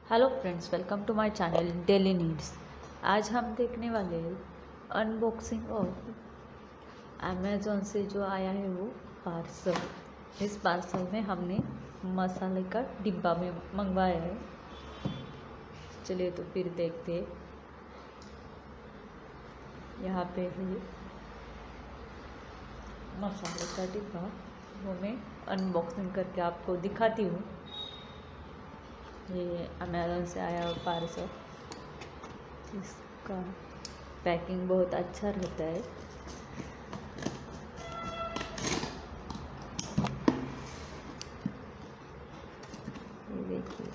Hello friends, welcome to my channel daily needs. आज हम देखने वाले हैं अनबॉक्सिंग ऑफ अमेज़ॉन से जो आया है वो पार्सल। इस पार्सल में हमने मसाले का डिब्बा में मंगवाया है। चलिए तो फिर देखते हैं। यहाँ पे है मसाले का डिब्बा, वो मैं अनबॉक्सिंग करके आपको दिखाती हूँ। ये अमेज़ॉन से आया हुआ पार्सल। इसका पैकिंग बहुत अच्छा रहता है। ये देखिए,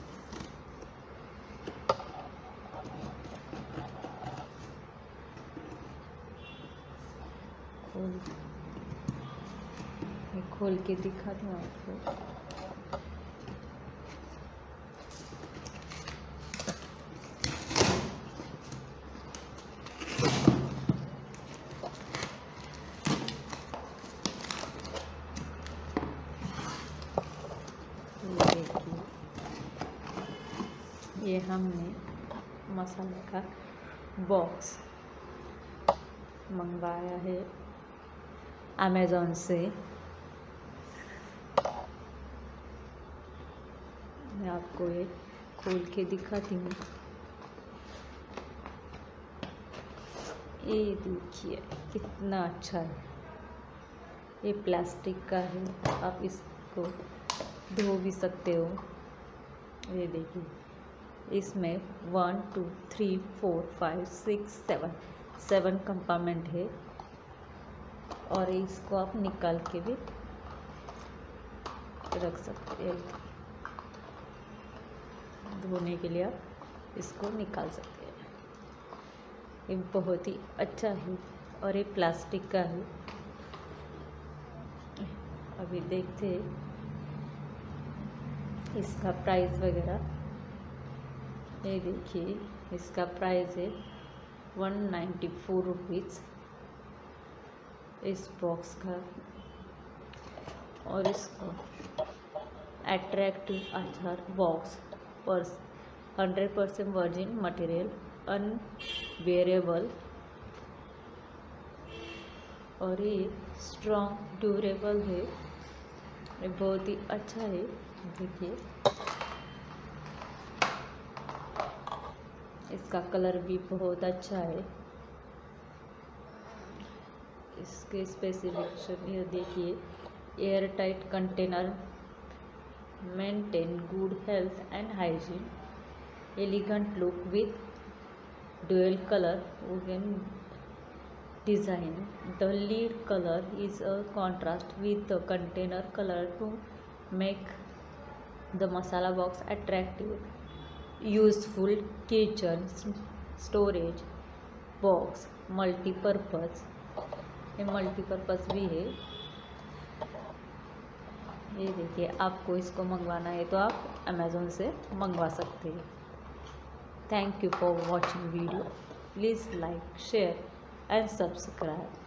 खोल के दिखाती हूँ आपको। ये हमने मसाले का बॉक्स मंगवाया है अमेज़ॉन से। मैं आपको ये खोल के दिखाती हूँ। ये देखिए कितना अच्छा है। ये प्लास्टिक का है, आप इसको धो भी सकते हो। ये देखिए, इसमें 1 2 3 4 5 6 7 कंपार्टमेंट है और इसको आप निकाल के भी रख सकते हैं। धोने के लिए आप इसको निकाल सकते हैं। ये बहुत ही अच्छा है और ये प्लास्टिक का है। अभी देखते हैं इसका प्राइस वगैरह। ये देखिए, इसका प्राइस है 194 रुपीज़ इस बॉक्स का। और इसको अट्रैक्टिव अचार बॉक्स पर 100% वर्जिन मटेरियल, अनवेयरेबल और ये स्ट्रॉन्ग ड्यूरेबल है। ये बहुत ही अच्छा है। देखिए, इसका कलर भी बहुत अच्छा है। इसके स्पेसिफिकेशन ये देखिए, air tight container, maintain good health and hygiene, elegant look with dual colour wooden design, the lid colour is a contrast with the container color to make the masala box attractive, useful kitchen storage box, multi-purpose। ये multipurpose भी है। ये देखिए, आपको इसको मंगवाना है तो आप अमेज़ॉन से मंगवा सकते हैं। Thank you for watching video. Please like, share and subscribe.